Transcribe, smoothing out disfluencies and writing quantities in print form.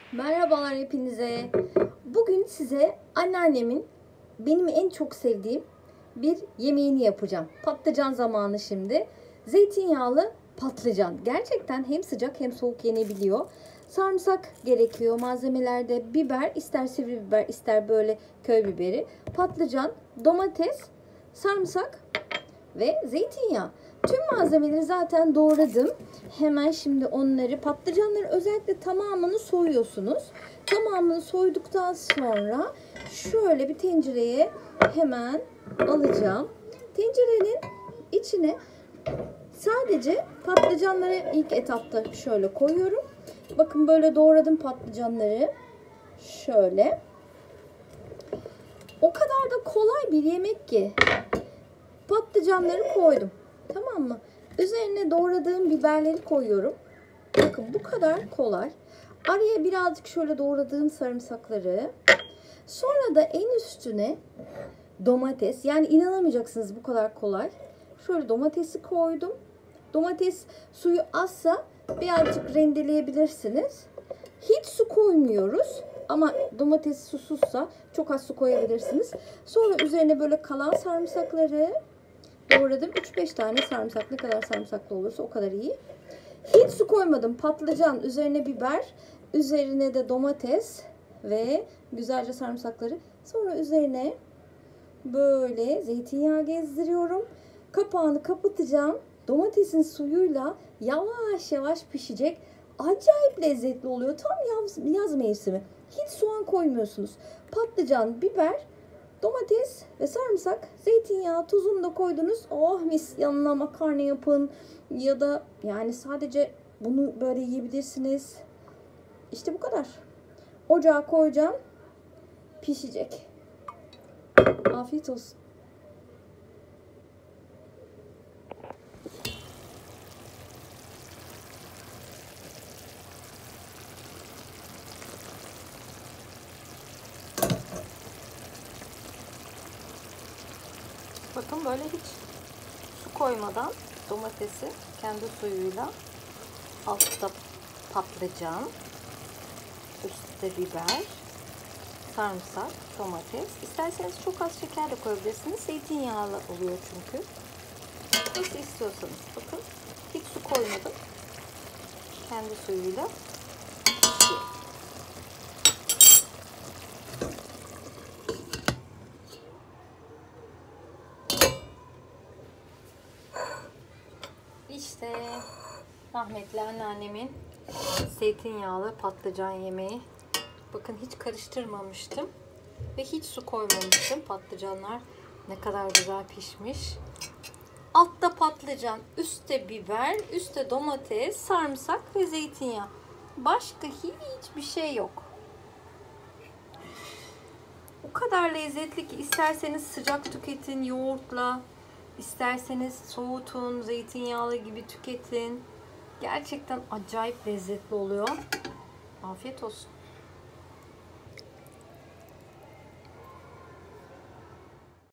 Merhabalar hepinize. Bugün size anneannemin benim en çok sevdiğim bir yemeğini yapacağım. Patlıcan zamanı şimdi. Zeytinyağlı patlıcan. Gerçekten hem sıcak hem soğuk yenebiliyor. Sarımsak gerekiyor. Malzemelerde biber, ister sivri biber, ister böyle köy biberi, patlıcan, domates, sarımsak ve zeytinyağı. Tüm malzemeleri zaten doğradım. Hemen şimdi onları, patlıcanları özellikle tamamını soyuyorsunuz. Tamamını soyduktan sonra şöyle bir tencereye hemen alacağım. Tencerenin içine sadece patlıcanları ilk etapta şöyle koyuyorum. Bakın böyle doğradım patlıcanları. Şöyle. O kadar da kolay bir yemek ki. Patlıcanları koydum. Tamam mı? Üzerine doğradığım biberleri koyuyorum. Bakın bu kadar kolay. Araya birazcık şöyle doğradığım sarımsakları. Sonra da en üstüne domates. Yani inanamayacaksınız bu kadar kolay. Şöyle domatesi koydum. Domates suyu azsa birazcık rendeleyebilirsiniz. Hiç su koymuyoruz. Ama domates susuzsa çok az su koyabilirsiniz. Sonra üzerine böyle kalan sarımsakları doğradım. 3-5 tane sarımsak. Ne kadar sarımsaklı olursa o kadar iyi. Hiç su koymadım. Patlıcan, üzerine biber, üzerine de domates ve güzelce sarımsakları. Sonra üzerine böyle zeytinyağı gezdiriyorum. Kapağını kapatacağım. Domatesin suyuyla yavaş yavaş pişecek. Acayip lezzetli oluyor. Tam yaz mevsimi. Hiç soğan koymuyorsunuz. Patlıcan, biber, domates ve sarımsak, zeytinyağı, tuzunu da koydunuz. Oh mis, yanına makarna yapın. Ya da yani sadece bunu böyle yiyebilirsiniz. İşte bu kadar. Ocağa koyacağım. Pişecek. Afiyet olsun. Bakın böyle hiç su koymadan domatesi kendi suyuyla, altta patlıcan, üstte biber, sarımsak, domates. İsterseniz çok az şeker de koyabilirsiniz. Zeytinyağlı oluyor çünkü. Nasıl istiyorsanız. Bakın hiç su koymadım. Kendi suyuyla pişiyor. İşte rahmetli anneannemin zeytinyağlı patlıcan yemeği. Bakın hiç karıştırmamıştım ve hiç su koymamıştım. Patlıcanlar ne kadar güzel pişmiş. Altta patlıcan, üstte biber, üstte domates, sarımsak ve zeytinyağı. Başka hiçbir şey yok. O kadar lezzetli ki isterseniz sıcak tüketin yoğurtla, isterseniz soğutun, zeytinyağlı gibi tüketin. Gerçekten acayip lezzetli oluyor. Afiyet olsun.